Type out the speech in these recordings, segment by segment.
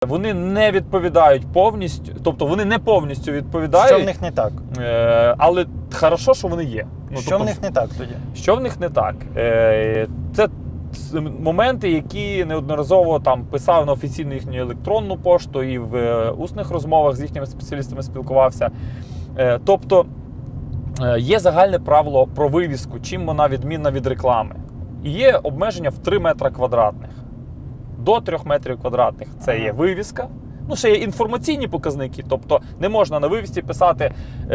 Вони не відповідають повністю, тобто вони не повністю відповідають. Що в них не так? Але хорошо, що вони є. Що в них не так тоді? Що в них не так? Це моменти, які неодноразово там писав на офіційну їхню електронну пошту і в усних розмовах з їхніми спеціалістами спілкувався. Тобто є загальне правило про вивіску, чим вона відмінна від реклами. І є обмеження в 3 метри квадратних. До 3 метрів квадратних це є вивіска. Ну, ще є інформаційні показники, тобто не можна на вивісці писати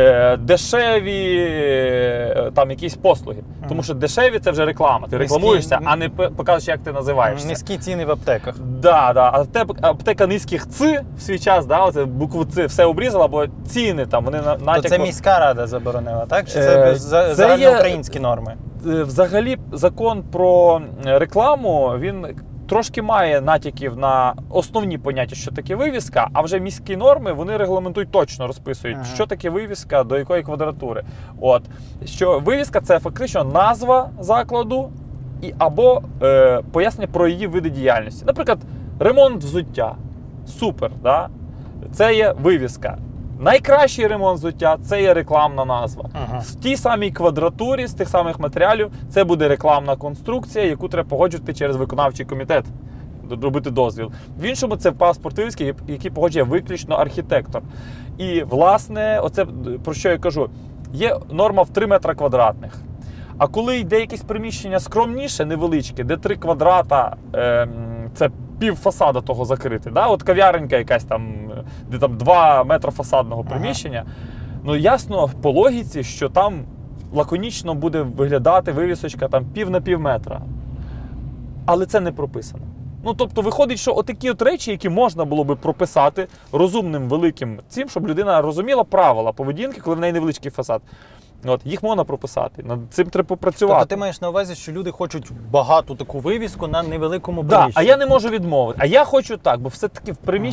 дешеві там якісь послуги. Тому що дешеві – це вже реклама. Ти рекламуєшся, а не показуєш, як ти називаєшся. Низькі ціни в аптеках. Да. А аптека низьких ЦИ в свій час, оце букву ЦИ все обрізала, бо ціни там, вони натяку... То це міська рада заборонила, так? Чи це загальноукраїнські норми? Взагалі закон про рекламу, він трошки має натяків на основні поняття, що таке вивіска, а вже міські норми, вони регламентують, точно розписують, що таке вивіска, до якої квадратури. От. Що вивіска – це фактично назва закладу або пояснення про її види діяльності. Наприклад, ремонт взуття. Супер, да? Це є вивіска. Найкращий ремонт взуття – це є рекламна назва. В тій самій квадратурі, з тих самих матеріалів, це буде рекламна конструкція, яку треба погоджувати через виконавчий комітет, робити дозвіл. В іншому це паспорт вивіски, який погоджує виключно архітектор. І, власне, оце про що я кажу, є норма в 3 метри квадратних. А коли йде якесь приміщення скромніше, невеличке, де 3 квадрата, це пів фасада того закрити. Да? От кав'яренька якась там, де там 2 метри фасадного приміщення. Ну ясно по логіці, що там лаконічно буде виглядати вивісочка там пів на пів метра. Але це не прописано. Ну тобто виходить, що отакі от речі, які можна було би прописати розумним великим цим, щоб людина розуміла правила поведінки, коли в неї невеличкий фасад. От, їх можна прописати, над цим треба попрацювати. Тобто ти маєш на увазі, що люди хочуть багату таку вивіску на невеликому приміщенні? Так, а я не можу відмовити. А я хочу так, бо все-таки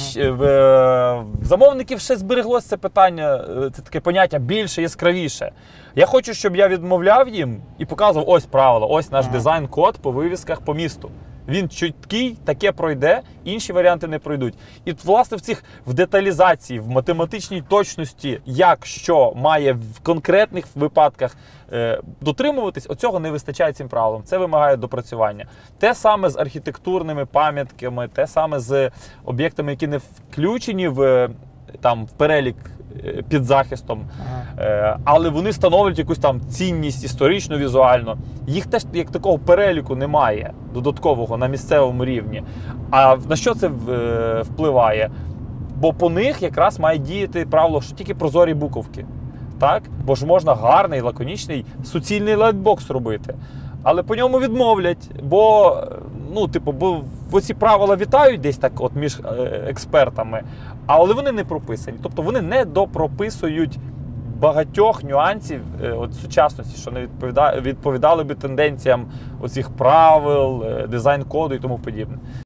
в замовників ще збереглося це питання, це таке поняття більше, яскравіше. Я хочу, щоб я відмовляв їм і показував ось правило, ось наш дизайн-код по вивісках по місту. Він чіткий, таке пройде, інші варіанти не пройдуть. І, власне, в деталізації, в математичній точності, як що має в конкретних випадках дотримуватись, оцього не вистачає цим правилам. Це вимагає допрацювання. Те саме з архітектурними пам'ятками, те саме з об'єктами, які не включені в перелік під захистом, але вони становлять якусь там цінність історично, візуально. Їх теж як такого переліку немає додаткового на місцевому рівні. А на що це впливає? Бо по них якраз має діяти правило, що тільки прозорі буковки. Так? Бо ж можна гарний, лаконічний, суцільний лайтбокс робити. Але по ньому відмовлять, бо ці правила вітають десь так от між експертами, але вони не прописані. Тобто вони не допрописують багатьох нюансів сучасності, що не відповідали би тенденціям оцих правил, дизайн-коду і тому подібне.